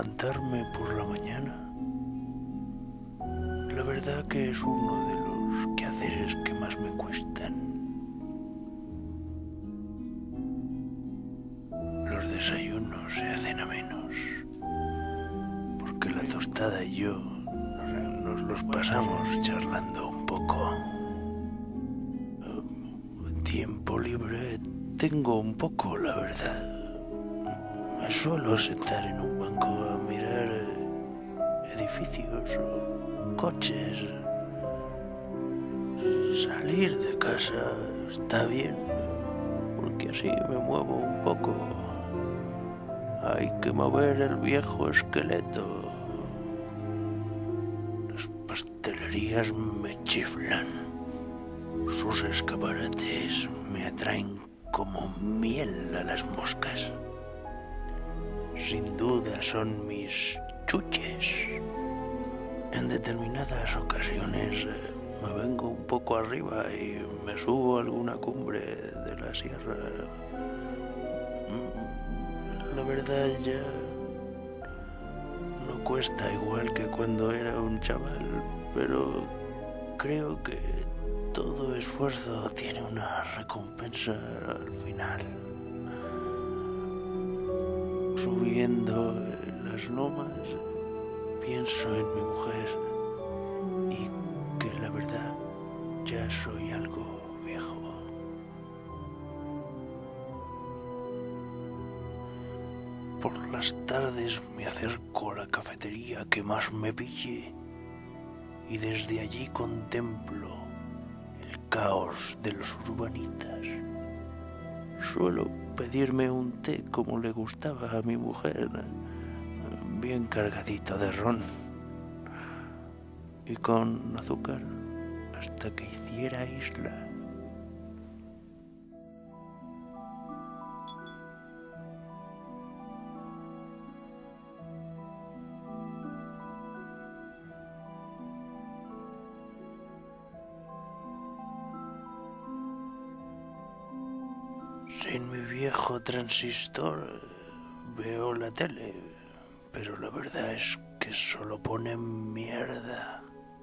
levantarme por la mañana, la verdad que es uno de los quehaceres que más me cuestan. Los desayunos se hacen a menos, porque la tostada y yo nos los pasamos charlando un poco. Tiempo libre tengo un poco, la verdad. Me suelo sentar en un banco a mirar edificios o coches. Salir de casa está bien, porque así me muevo un poco. Hay que mover el viejo esqueleto. Las pastelerías me chiflan. Sus escaparates me atraen como miel a las moscas. Sin duda son mis chuches. En determinadas ocasiones me vengo un poco arriba y me subo a alguna cumbre de la sierra. La verdad ya no cuesta igual que cuando era un chaval, pero creo que todo esfuerzo tiene una recompensa al final. Subiendo las lomas, pienso en mi mujer y que la verdad ya soy algo viejo. Por las tardes me acerco a la cafetería que más me pille y desde allí contemplo el caos de los urbanitas. Suelo pedirme un té como le gustaba a mi mujer, bien cargadito de ron y con azúcar hasta que hiciera isla. Sin mi viejo transistor veo la tele, pero la verdad es que solo pone mierda.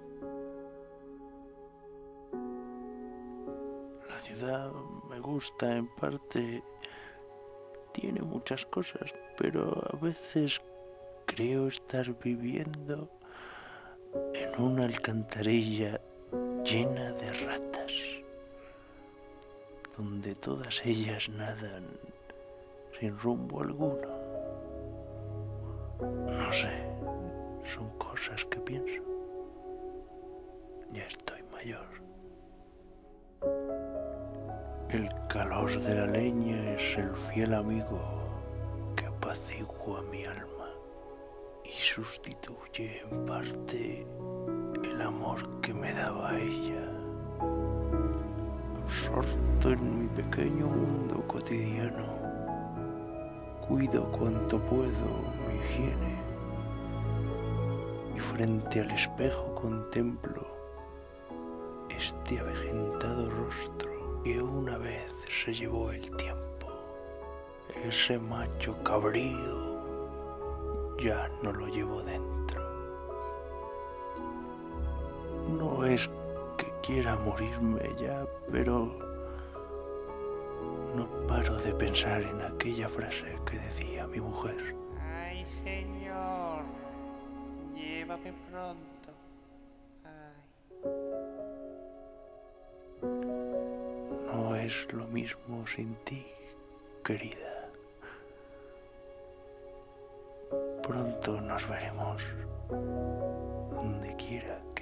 La ciudad me gusta en parte, tiene muchas cosas, pero a veces creo estar viviendo en una alcantarilla llena de ratas, donde todas ellas nadan sin rumbo alguno. No sé, son cosas que pienso. Ya estoy mayor. El calor de la leña es el fiel amigo que apacigua mi alma y sustituye en parte el amor que me daba ella. Absorto en mi pequeño mundo cotidiano, cuido cuanto puedo mi higiene y frente al espejo contemplo este avejentado rostro que una vez se llevó el tiempo. Ese macho cabrío ya no lo llevo dentro. No es que quiera morirme ya, pero no paro de pensar en aquella frase que decía mi mujer. Ay, señor, llévame pronto. Ay. No es lo mismo sin ti, querida. Pronto nos veremos donde quiera.